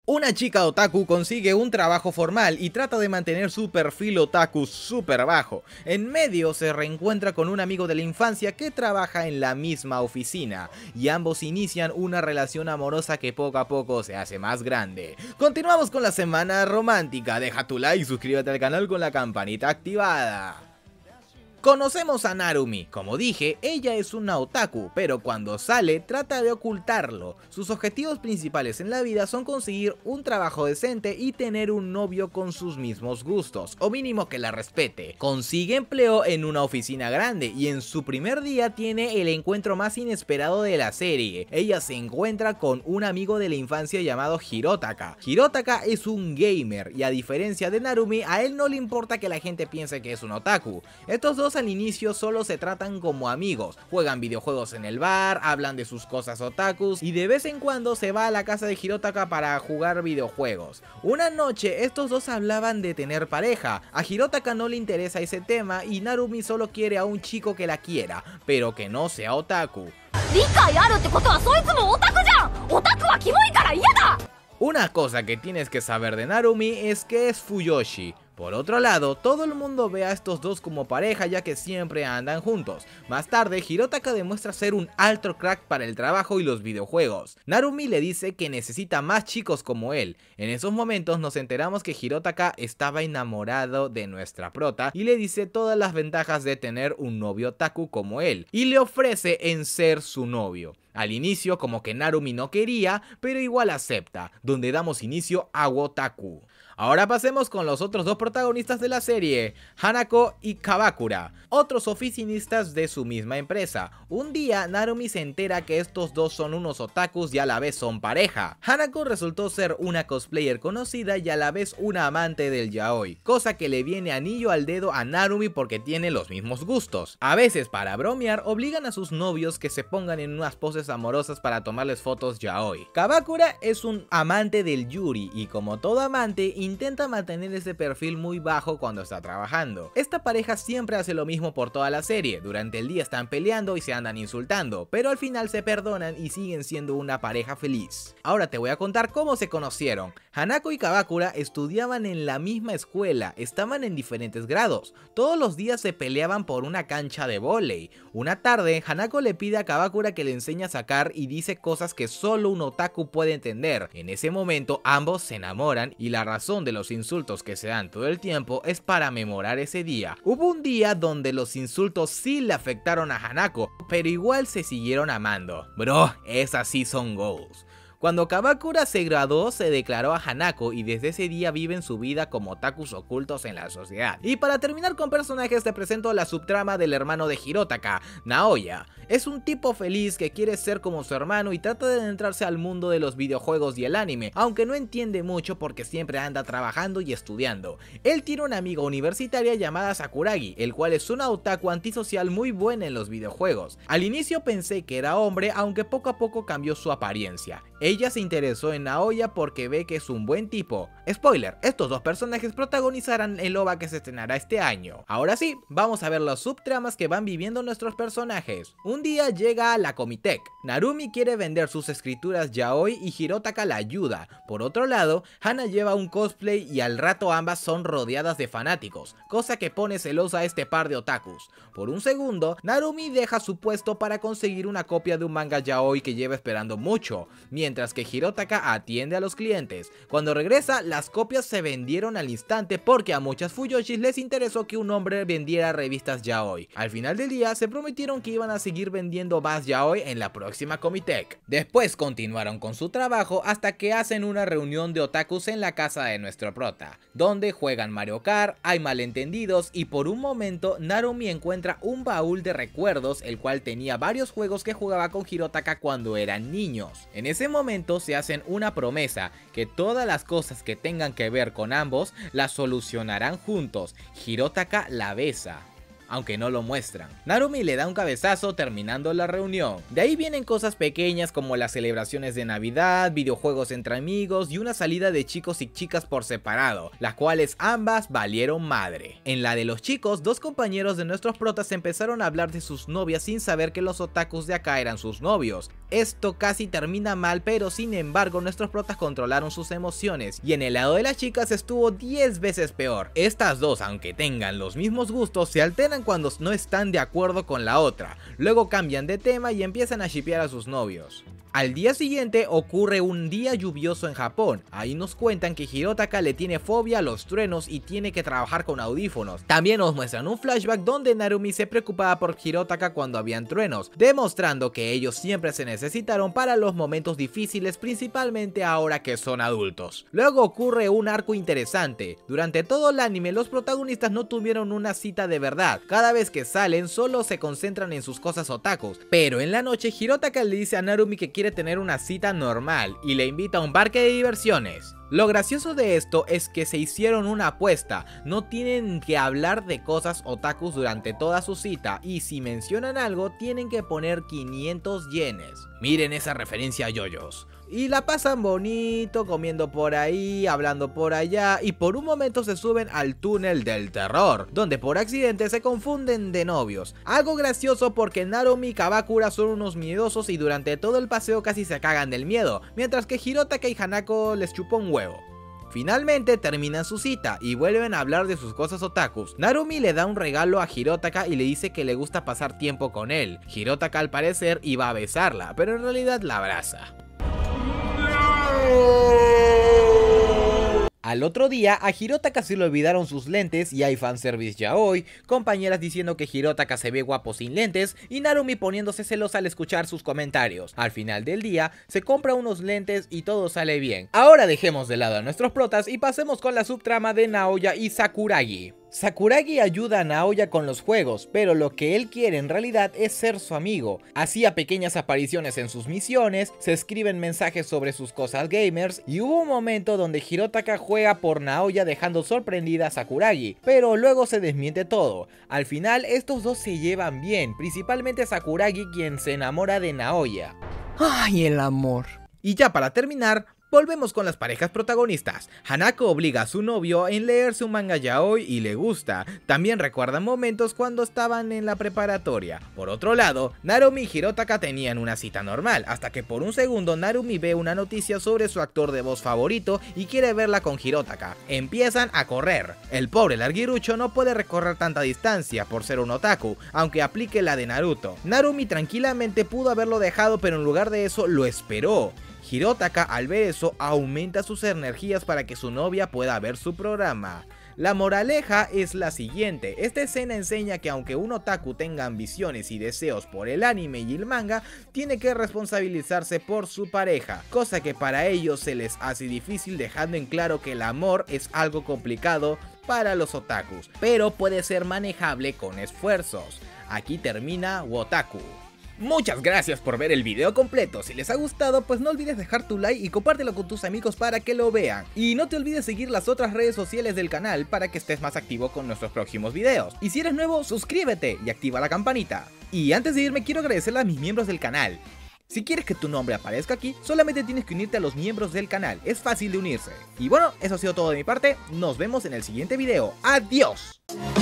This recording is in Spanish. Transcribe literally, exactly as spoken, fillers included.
Una chica otaku consigue un trabajo formal y trata de mantener su perfil otaku súper bajo. En medio se reencuentra con un amigo de la infancia que trabaja en la misma oficina y ambos inician una relación amorosa que poco a poco se hace más grande. Continuamos con la semana romántica, deja tu like y suscríbete al canal con la campanita activada. Conocemos a Narumi. Como dije, ella es una otaku, pero cuando sale trata de ocultarlo. Sus objetivos principales en la vida son conseguir un trabajo decente y tener un novio con sus mismos gustos, o mínimo que la respete. Consigue empleo en una oficina grande y en su primer día tiene el encuentro más inesperado de la serie. Ella se encuentra con un amigo de la infancia llamado Hirotaka. Hirotaka es un gamer y a diferencia de Narumi, a él no le importa que la gente piense que es un otaku. Estos dos al inicio solo se tratan como amigos, juegan videojuegos en el bar, hablan de sus cosas otakus y de vez en cuando se va a la casa de Hirotaka para jugar videojuegos. Una noche estos dos hablaban de tener pareja, a Hirotaka no le interesa ese tema y Narumi solo quiere a un chico que la quiera, pero que no sea otaku. Una cosa que tienes que saber de Narumi es que es Fuyoshi. Por otro lado, todo el mundo ve a estos dos como pareja ya que siempre andan juntos. Más tarde, Hirotaka demuestra ser un alto crack para el trabajo y los videojuegos. Narumi le dice que necesita más chicos como él. En esos momentos nos enteramos que Hirotaka estaba enamorado de nuestra prota y le dice todas las ventajas de tener un novio otaku como él, y le ofrece en ser su novio. Al inicio como que Narumi no quería, pero igual acepta, donde damos inicio a Wotaku. Ahora pasemos con los otros dos protagonistas de la serie, Hanako y Kabakura, otros oficinistas de su misma empresa. Un día Narumi se entera que estos dos son unos otakus y a la vez son pareja. Hanako resultó ser una cosplayer conocida y a la vez una amante del yaoi, cosa que le viene anillo al dedo a Narumi porque tiene los mismos gustos. A veces para bromear obligan a sus novios que se pongan en unas poses amorosas para tomarles fotos yaoi. Kabakura es un amante del yuri y como todo amante intenta mantener ese perfil muy bajo cuando está trabajando. Esta pareja siempre hace lo mismo por toda la serie, durante el día están peleando y se andan insultando, pero al final se perdonan y siguen siendo una pareja feliz. Ahora te voy a contar cómo se conocieron. Hanako y Kabakura estudiaban en la misma escuela, estaban en diferentes grados, todos los días se peleaban por una cancha de vóley. Una tarde, Hanako le pide a Kabakura que le enseñe a sacar y dice cosas que solo un otaku puede entender. En ese momento ambos se enamoran y la razón de los insultos que se dan todo el tiempo es para memorar ese día. Hubo un día donde los insultos sí le afectaron a Hanako, pero igual se siguieron amando. Bro, esas sí son goals. Cuando Kabakura se graduó se declaró a Hanako y desde ese día viven su vida como otakus ocultos en la sociedad. Y para terminar con personajes te presento la subtrama del hermano de Hirotaka, Naoya. Es un tipo feliz que quiere ser como su hermano y trata de adentrarse al mundo de los videojuegos y el anime, aunque no entiende mucho porque siempre anda trabajando y estudiando. Él tiene una amiga universitaria llamada Sakuragi, el cual es una otaku antisocial muy buena en los videojuegos. Al inicio pensé que era hombre, aunque poco a poco cambió su apariencia. Ella se interesó en Naoya porque ve que es un buen tipo. Spoiler, estos dos personajes protagonizarán el O V A que se estrenará este año. Ahora sí, vamos a ver las subtramas que van viviendo nuestros personajes. Un día llega a la Comitec. Narumi quiere vender sus escrituras yaoi y Hirotaka la ayuda. Por otro lado, Hana lleva un cosplay y al rato ambas son rodeadas de fanáticos, cosa que pone celosa a este par de otakus. Por un segundo, Narumi deja su puesto para conseguir una copia de un manga yaoi que lleva esperando mucho, mientras que Hirotaka atiende a los clientes. Cuando regresa, las copias se vendieron al instante porque a muchas Fuyoshis les interesó que un hombre vendiera revistas yaoi. Al final del día se prometieron que iban a seguir vendiendo más yaoi en la próxima Comitec. Después continuaron con su trabajo hasta que hacen una reunión de otakus en la casa de nuestro prota, donde juegan Mario Kart, hay malentendidos y por un momento Narumi encuentra un baúl de recuerdos el cual tenía varios juegos que jugaba con Hirotaka cuando eran niños. En ese momento se hacen una promesa que todas las cosas que tengan que ver con ambos las solucionarán juntos. Hirotaka la besa, aunque no lo muestran. Narumi le da un cabezazo terminando la reunión. De ahí vienen cosas pequeñas como las celebraciones de Navidad, videojuegos entre amigos y una salida de chicos y chicas por separado, las cuales ambas valieron madre. En la de los chicos, dos compañeros de nuestros protas empezaron a hablar de sus novias sin saber que los otakus de acá eran sus novios. Esto casi termina mal, pero sin embargo nuestros protas controlaron sus emociones, y en el lado de las chicas estuvo diez veces peor. Estas dos, aunque tengan los mismos gustos, se alteran cuando no están de acuerdo con la otra, luego cambian de tema y empiezan a shippear a sus novios. Al día siguiente ocurre un día lluvioso en Japón. Ahí nos cuentan que Hirotaka le tiene fobia a los truenos y tiene que trabajar con audífonos. También nos muestran un flashback donde Narumi se preocupaba por Hirotaka cuando habían truenos, demostrando que ellos siempre se necesitaron para los momentos difíciles, principalmente ahora que son adultos. Luego ocurre un arco interesante. Durante todo el anime los protagonistas no tuvieron una cita de verdad. Cada vez que salen solo se concentran en sus cosas otakus, pero en la noche Hirotaka le dice a Narumi que quiere tener una cita normal y le invita a un parque de diversiones. Lo gracioso de esto es que se hicieron una apuesta, no tienen que hablar de cosas otakus durante toda su cita, y si mencionan algo tienen que poner quinientos yenes. Miren esa referencia a yoyos. Y la pasan bonito, comiendo por ahí, hablando por allá, y por un momento se suben al túnel del terror, donde por accidente se confunden de novios. Algo gracioso porque Narumi y Kabakura son unos miedosos y durante todo el paseo casi se cagan del miedo, mientras que Hirotaka y Hanako les chupó un huevo. Finalmente terminan su cita y vuelven a hablar de sus cosas otakus. Narumi le da un regalo a Hirotaka y le dice que le gusta pasar tiempo con él. Hirotaka al parecer iba a besarla, pero en realidad la abraza. Al otro día, a Hirotaka se le olvidaron sus lentes y hay fanservice yaoi, compañeras diciendo que Hirotaka se ve guapo sin lentes y Narumi poniéndose celosa al escuchar sus comentarios. Al final del día, se compra unos lentes y todo sale bien. Ahora dejemos de lado a nuestros protas y pasemos con la subtrama de Naoya y Sakuragi. Sakuragi ayuda a Naoya con los juegos, pero lo que él quiere en realidad es ser su amigo. Hacía pequeñas apariciones en sus misiones, se escriben mensajes sobre sus cosas gamers y hubo un momento donde Hirotaka juega por Naoya dejando sorprendida a Sakuragi, pero luego se desmiente todo. Al final estos dos se llevan bien, principalmente Sakuragi quien se enamora de Naoya. ¡Ay, el amor! Y ya para terminar, volvemos con las parejas protagonistas. Hanako obliga a su novio en leerse un manga yaoi y le gusta. También recuerdan momentos cuando estaban en la preparatoria. Por otro lado, Narumi y Hirotaka tenían una cita normal, hasta que por un segundo Narumi ve una noticia sobre su actor de voz favorito y quiere verla con Hirotaka. Empiezan a correr. El pobre larguirucho no puede recorrer tanta distancia por ser un otaku, aunque aplique la de Naruto. Narumi tranquilamente pudo haberlo dejado, pero en lugar de eso lo esperó. Hirotaka al ver eso aumenta sus energías para que su novia pueda ver su programa. La moraleja es la siguiente, esta escena enseña que aunque un otaku tenga ambiciones y deseos por el anime y el manga, tiene que responsabilizarse por su pareja, cosa que para ellos se les hace difícil, dejando en claro que el amor es algo complicado para los otakus, pero puede ser manejable con esfuerzos. Aquí termina Wotaku. Muchas gracias por ver el video completo. Si les ha gustado, pues no olvides dejar tu like y compártelo con tus amigos para que lo vean. Y no te olvides seguir las otras redes sociales del canal para que estés más activo con nuestros próximos videos. Y si eres nuevo, suscríbete y activa la campanita. Y antes de irme quiero agradecerle a mis miembros del canal. Si quieres que tu nombre aparezca aquí, solamente tienes que unirte a los miembros del canal, es fácil de unirse. Y bueno, eso ha sido todo de mi parte, nos vemos en el siguiente video, ¡adiós!